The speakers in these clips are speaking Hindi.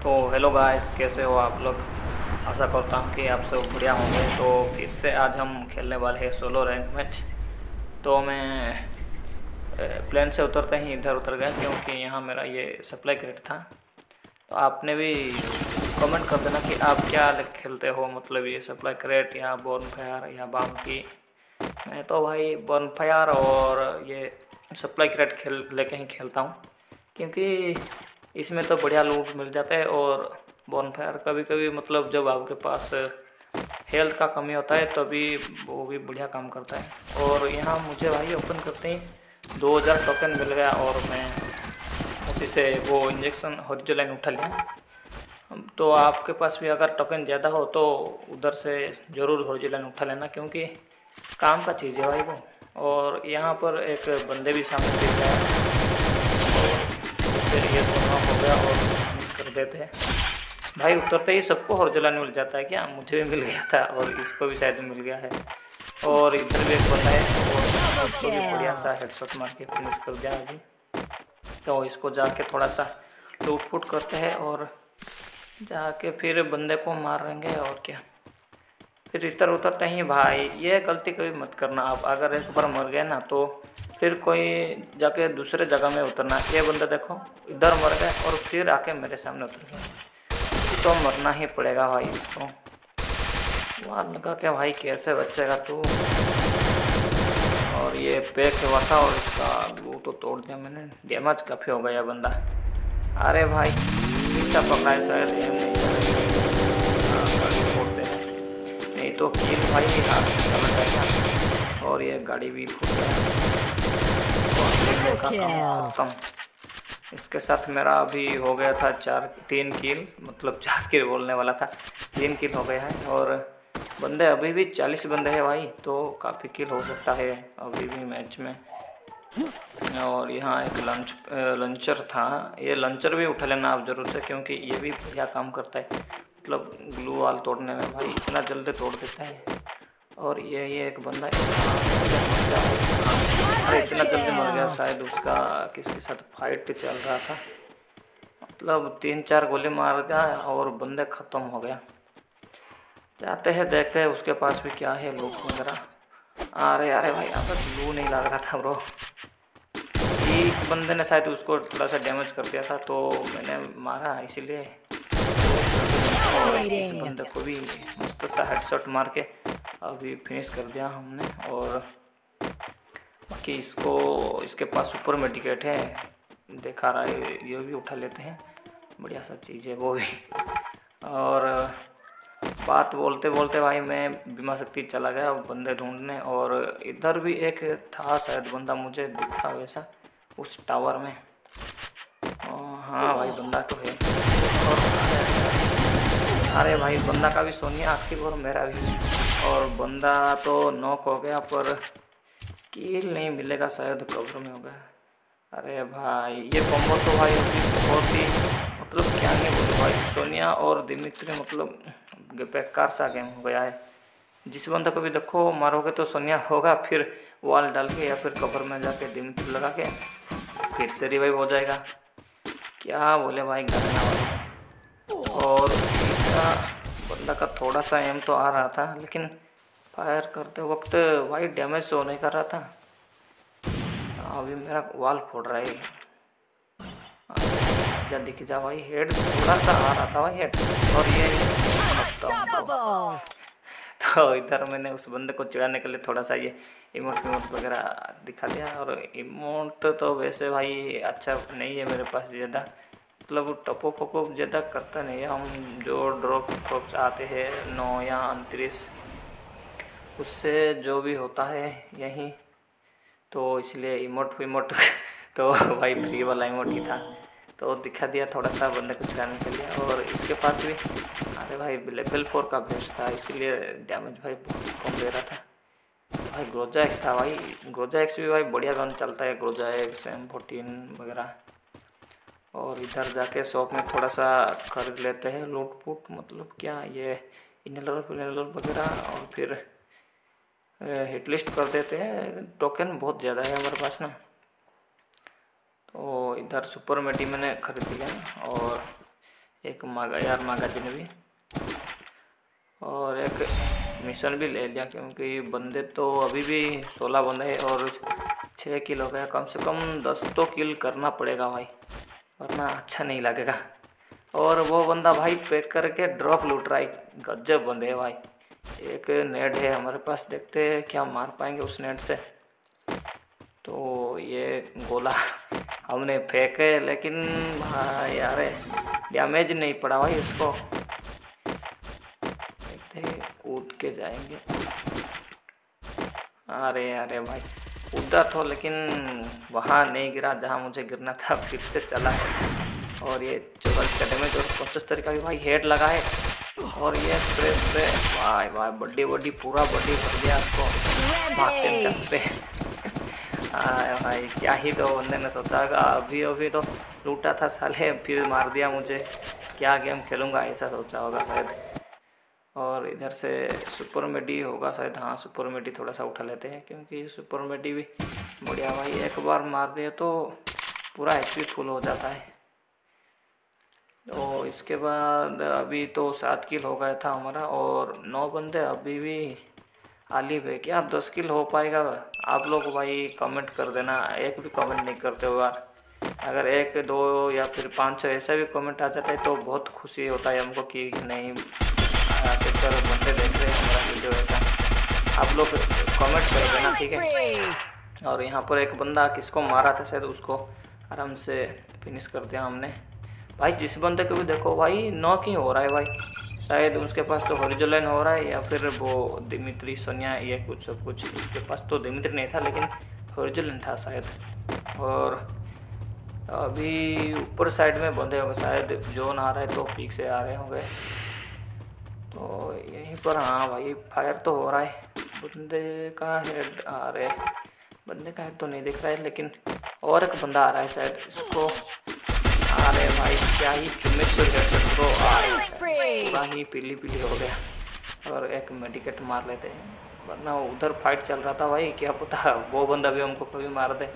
तो हेलो गाइस, कैसे हो आप लोग। आशा करता हूँ कि आप सब बढ़िया होंगे। तो फिर से आज हम खेलने वाले हैं सोलो रैंक मैच। तो मैं प्लेन से उतरते ही इधर उतर गया क्योंकि यहाँ मेरा ये सप्लाई क्रेट था। तो आपने भी कमेंट कर देना कि आप क्या खेलते हो, मतलब ये सप्लाई क्रेट या बॉनफायर या बाउंटी। मैं तो भाई बॉनफायर और ये सप्लाई क्रेट खेल लेके ही खेलता हूँ, क्योंकि इसमें तो बढ़िया लूट मिल जाता है। और बॉनफायर कभी कभी मतलब जब आपके पास हेल्थ का कमी होता है तभी वो भी बढ़िया काम करता है। और यहाँ मुझे भाई ओपन करते ही 2000 टोकन मिल गया और मैं उसी से वो इंजेक्शन हॉरिजॉन उठा लिया। तो आपके पास भी अगर टोकन ज़्यादा हो तो उधर से ज़रूर हॉरिजॉन उठा लेना, क्योंकि काम का चीज़ है भाई वो। और यहाँ पर एक बंदे भी सामने दिख रहा है, फिर ये दोनों हो गया और मिस कर देते हैं भाई। उतरते ही सबको हॉरिजॉन मिल जाता है क्या? मुझे भी मिल गया था और इसको भी शायद मिल गया है। और इधर भी एक बंदा है और उसको भी बढ़िया सा हेडशॉट मार के फिनिश कर दिया अभी। तो इसको जाके थोड़ा सा लूट फूट करते हैं और जाके फिर बंदे को मारेंगे और क्या। फिर इधर उतरते ही भाई ये गलती कभी मत करना आप, अगर एक बार मर गए ना तो फिर कोई जाके दूसरे जगह में उतरना। ये बंदा देखो इधर मर गए और फिर आके मेरे सामने उतर गया, तो मरना ही पड़ेगा भाई इसको। वार लगा के भाई कैसे बचेगा तू। और ये पैक हुआ था और इसका वो तो तोड़ दिया मैंने, डैमेज काफ़ी हो गया बंदा। अरे भाई पीछा पकड़ा है शायद, नहीं तो किल भाई हाथ से चला जाएगा। और ये गाड़ी भी फूट गया और का काम खत्म। इसके साथ मेरा अभी हो गया था 3 किल, मतलब 4 किल बोलने वाला था, 3 किल हो गया है। और बंदे अभी भी 40 बंदे हैं भाई, तो काफ़ी किल हो सकता है अभी भी मैच में। और यहाँ एक लंचर था, ये लंचर भी उठा लेना आप ज़रूर से, क्योंकि ये भी बढ़िया काम करता है, मतलब ग्लू वाल तोड़ने में भाई इतना जल्दी तोड़ देता है। और ये एक बंदा अरे इतना जल्दी मर गया, शायद उसका किसके साथ फाइट चल रहा था, मतलब 3-4 गोली मार गया और बंदे ख़त्म हो गया। जाते हैं देखते हैं उसके पास भी क्या है लूट वगैरह। अरे अरे भाई यहाँ पर ग्लू नहीं लग रहा था ब्रो। इस बंदे ने शायद उसको थोड़ा सा डैमेज कर दिया था तो मैंने मारा इसीलिए। और इस बंदे को भी मस्त सा हेडशॉट मार के अभी फिनिश कर दिया हमने। और बाकी इसके पास सुपर मेडिकेट है, देखा रहा है, ये भी उठा लेते हैं, बढ़िया सा चीज़ है वो भी। और बात बोलते बोलते भाई मैं बीमा शक्ति चला गया बंदे ढूंढने। और इधर भी एक था शायद बंदा, मुझे दिखा वैसा उस टावर में। हाँ भाई बंदा तो है। और अरे भाई बंदा का भी सोनिया एक्टिव और मेरा भी, और बंदा तो नॉक हो गया पर किल नहीं मिलेगा शायद, कवर में हो गया। अरे भाई ये कॉम्बो तो भाई बहुत ही, मतलब क्या नहीं बोलूं भाई, सोनिया और दिमित्री मतलब बेकार सा गेम हो गया है। जिस बंदा को भी देखो मारोगे तो सोनिया होगा, फिर वॉल डाल के या फिर कवर में जाके दिमित्री लगा के फिर से रिवाइव हो जाएगा। क्या बोले भाई गाना वाला। और इसका बंदा का थोड़ा सा एम तो आ रहा था, लेकिन फायर करते वक्त भाई डैमेज शो नहीं कर रहा था। अभी मेरा वॉल फोड़ रहा है, जा दिख जा भाई, हेड थोड़ा सा आ रहा था भाई हेड। और ये तो इधर मैंने उस बंदे को चिढ़ाने के लिए थोड़ा सा ये इमोट वगैरह दिखा दिया। और इमोट तो वैसे भाई अच्छा नहीं है मेरे पास ज़्यादा, मतलब टपो पपो ज़्यादा करता नहीं है। हम जो ड्रॉप आते हैं 9 या 29 उससे जो भी होता है यही, तो इसलिए इमोट विमोट तो भाई फ्री वाला इमोट ही था, तो दिखा दिया थोड़ा सा बंदे को चिढ़ाने के लिए। और इसके पास भी अरे भाई लेवल 4 का बेस्ट था, इसीलिए डैमेज भाई बहुत कम दे रहा था। भाई ग्रोजा एक्स था भाई, ग्रोजा एक्स भी भाई बढ़िया गन चलता है, ग्रोजा एक्स M14 वगैरह। और इधर जाके शॉप में थोड़ा सा खरीद लेते हैं लूट फूट, मतलब क्या ये इनहेलर वगैरह, और फिर हिट लिस्ट कर देते हैं। टोकन बहुत ज़्यादा है हमारे पास ना, तो इधर सुपर मेडी मैंने खरीद लिया। और एक मैगजीन भी, और एक मिशन भी ले लिया, क्योंकि बंदे तो अभी भी 16 बंदे हैं और 6 किल हो गया। कम से कम 10 तो किल करना पड़ेगा भाई, वरना अच्छा नहीं लगेगा। और वो बंदा भाई पैक करके ड्रॉप लूट रहा है, गजब बंदे है भाई। एक नेट है हमारे पास, देखते हैं क्या मार पाएंगे उस नेट से। तो ये गोला हमने फेंके, लेकिन भाई यार डैमेज नहीं पड़ा भाई इसको। देखते हैं, कूद के जाएंगे। अरे अरे भाई कूदा तो, लेकिन वहाँ नहीं गिरा जहाँ मुझे गिरना था, फिर से चला है। और ये 44 का डैमेज और 75 का भी भाई हेड लगा है। और ये स्प्रे भाई भाई बड्डी पूरा बड्डी भर दिया उसको, भागते कसते। भाई क्या ही तो बंदे ने सोचा होगा, अभी तो लूटा था साले, फिर मार दिया मुझे, क्या गेम खेलूंगा ऐसा सोचा होगा शायद। और इधर से सुपर मेडी होगा शायद, हाँ सुपर मेडी थोड़ा सा उठा लेते हैं, क्योंकि सुपर मेडी भी बढ़िया भाई, एक बार मार दिया तो पूरा एचपी फुल हो जाता है। तो इसके बाद अभी तो 7 किल हो गया था हमारा, और 9 बंदे अभी भी आली पे। क्या 10 किल हो पाएगा? आप लोग भाई कमेंट कर देना, एक भी कमेंट नहीं करते हो यार। अगर 1 2 या फिर 5 6 ऐसा भी कमेंट आ जाता है तो बहुत खुशी होता है हमको कि नहीं आखिरकार बंदे देख रहे हैं हमारा वीडियो। ऐसा आप लोग कमेंट कर देना, ठीक है। और यहाँ पर एक बंदा किसको मारा था शायद, उसको आराम से फिनिश कर दिया हमने भाई। जिस बंदे को भी देखो भाई नॉक ही हो रहा है भाई, शायद उसके पास तो हॉरिजॉन्टल हो रहा है, या फिर वो दिमित्री सोनिया ये कुछ सब कुछ। उसके पास तो दिमित्री नहीं था, लेकिन हॉरिजॉन्टल था शायद। और अभी ऊपर साइड में बंदे होंगे शायद, जोन आ रहा है तो पीक से आ रहे होंगे। तो यहीं पर हाँ भाई फायर तो हो रहा है। बंदे का हेड आ रहे, बंदे का हेड तो नहीं दिख रहा है, लेकिन और एक बंदा आ रहा है शायद, इसको अरे भाई क्या ही चुम्बेश्वर तो आ रहे हैं, पूरा ही पीली हो गया। और एक मेडिकेट मार लेते हैं, वरना उधर फाइट चल रहा था भाई, क्या पता वो बंदा भी हमको कभी मार दे।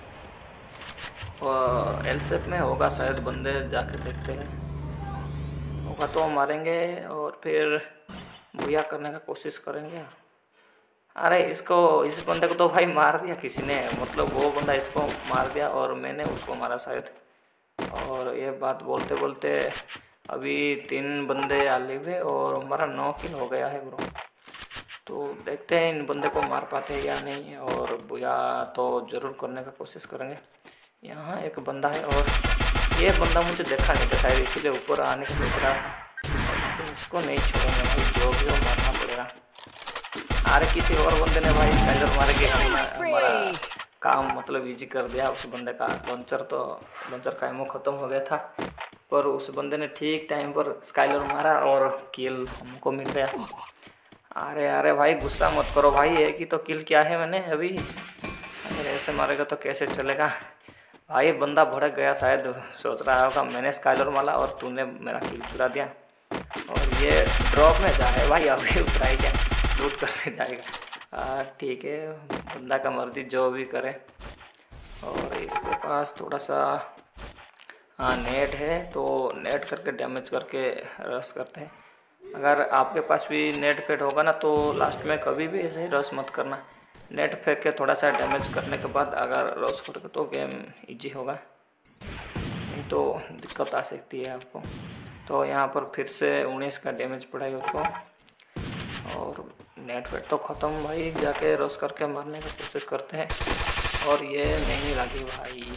और एलसेप में होगा शायद, बंदे जाके देखते हैं, होगा तो मारेंगे और फिर भूया करने का कोशिश करेंगे। अरे इस बंदे को तो भाई मार दिया किसी ने, मतलब वो बंदा इसको मार दिया और मैंने उसको मारा शायद। और ये बात बोलते बोलते अभी 3 बंदे आले हुए और हमारा 9 किल हो गया है ब्रो। तो देखते हैं इन बंदे को मार पाते हैं या नहीं, और बुया तो ज़रूर करने का कोशिश करेंगे। यहाँ एक बंदा है, और ये बंदा मुझे देखा नहीं था शायद, इसीलिए ऊपर आने का सोच रहा था। तो इसको नहीं छोड़ेंगे भाई, जो भी हो मारना पड़ेगा। अरे किसी और बंदे ने भाई स्काइलर मार के हमारा काम मतलब इजी कर दिया। उस बंदे का लॉन्चर का एमो ख़त्म हो गया था, पर उस बंदे ने ठीक टाइम पर स्काइलर मारा और किल हमको मिल गया। अरे भाई गुस्सा मत करो भाई, एक ही तो किल किया है मैंने अभी, अगर ऐसे मारेगा तो कैसे चलेगा भाई। बंदा भड़क गया शायद, सोच रहा होगा मैंने स्काइलर मारा और तूने मेरा किल चुरा दिया। और ये ड्रॉप में जा है भाई, अभी उतरा क्या लूट करने जाएगा। ठीक है, बंदा का मर्जी जो भी करे। और इसके पास थोड़ा सा नेट है, तो नेट करके डैमेज करके रश करते हैं। अगर आपके पास भी नेट फेड होगा ना, तो लास्ट में कभी भी ऐसे ही रश मत करना। नेट फेंक के थोड़ा सा डैमेज करने के बाद अगर रश करोगे तो गेम इजी होगा, नहीं तो दिक्कत आ सकती है आपको। तो यहाँ पर फिर से 19 का डैमेज पड़ा है उसको, और नेट फेट तो ख़त्म भाई। जाके रश करके मारने की कोशिश करते हैं, और ये नहीं लगी भाई।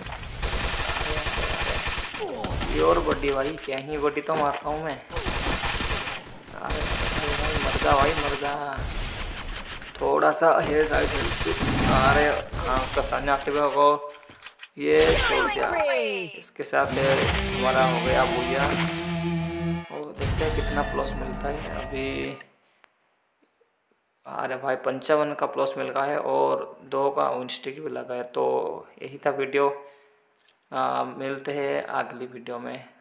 ये और बड्डी भाई, क्या ही बड्डी तो मारता हूँ मैं। अरे भाई मर जा भाई मर जा, थोड़ा सा है साइड। अरे हाँ उसका सामने एक्टिव होगा, ये छोड़ दिया। इसके साथ हमारा हो गया भूया। और देखते हैं कितना प्लस मिलता है अभी। अरे भाई 55 का प्लस मिल गया है, और 2 का विनस्टिक भी लगा है। तो यही था वीडियो, मिलते हैं अगली वीडियो में।